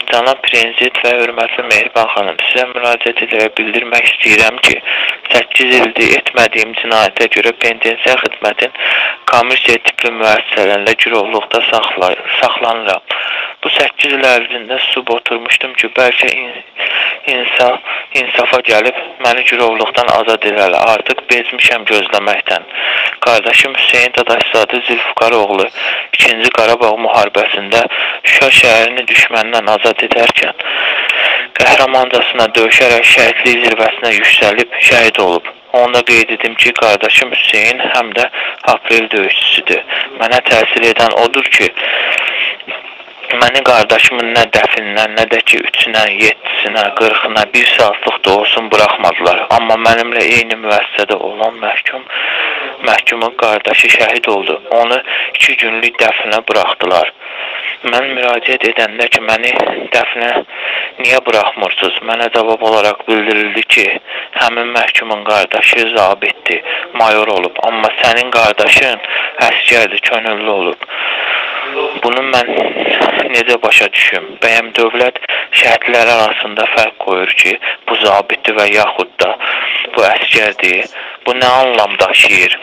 Cənab Prezident və hörmətli Mehriban xanım, sizə müraciət edərək bildirmək istəyirəm ki, 8 ildir etmədiyim cinayətə görə penitensiya xidmətin kommersiya tipli müəssisələrində girovluqda saxlanıram. Bu 8 il ərzində susub oturmuşdum ki, bəlkə insafa gəlib məni girovluqdan azad edərlər. Artıq bezmişəm gözləməkdən. Qardaşım Hüseyin Dadaşzadə Zülfüqaroğlu 2-ci Qarabağ müharibəsində Şuşa şəhərini düşməndən azad edərkən qəhrəmancasına döyüşərək şəhidlik zirvəsinə yüksəlib şəhid olub. Onu da qeyd edim ki, qardaşım Hüseyin həm də aprel döyüşçüsüdür. Mənə təsir edən odur ki, məni qardaşımın nə dəfindən, nə də ki 3-ünə, 7-sinə, 40-ına 1 saatlıq da olsun buraxmadılar. Amma mənimlə eyni müəssisədə olan məhkumun qardaşı şəhid oldu. Onu 2 günlük dəfinə buraxdılar. Mən müraciət edəndə ki, məni dəfinə niyə buraxmırsınız? Mənə cavab olaraq bildirildi ki, həmin məhkumun qardaşı zabitdir, mayor olub. Amma sənin qardaşın əsgərdir, könüllü olub. Bunu mən necə başa düşüm? Bəyəm dövlət şəhidlər arasında fərq qoyur ki, bu zabitdir və yaxud da bu əsgərdir. Bu nə anlam daşıyır?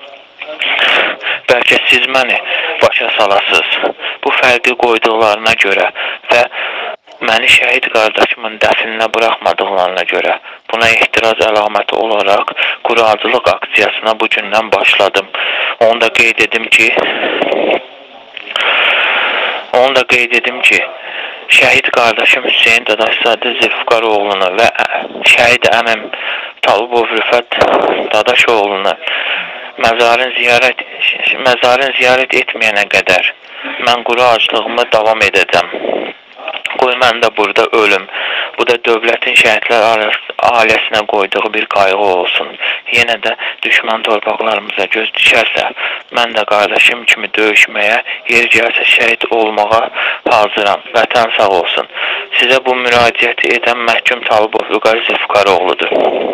Bəlkə siz məni başa salasınız. Bu fərqi qoyduqlarına görə və məni şəhid qardaşımın dəfininə buraxmadıqlarına görə buna ehtiraz əlaməti olaraq quracılıq aksiyasına bu gündən başladım. Onu da qeyd edim ki, şəhid qardaşım Hüseyin Dadaşzadə Zülfüqaroğlunu və şəhid əmim Talıbov Rüfət Dadaşoğlunu məzarın ziyarət etməyənə qədər mən quru aclığımı davam edəcəm. Qoy mən də burada ölüm. Bu da dövlətin şəhidlər ailəsinə qoyduğu bir qayğı olsun. Yenə də düşmən torpaqlarımıza göz düşərsə, mən də qardaşım kimi döyüşməyə, yer gəlsə şəhid olmağa hazıram. Vətən sağ olsun. Sizə bu müraciəti edən məhkum Talıbov Vüqar Zülfüqaroğludur.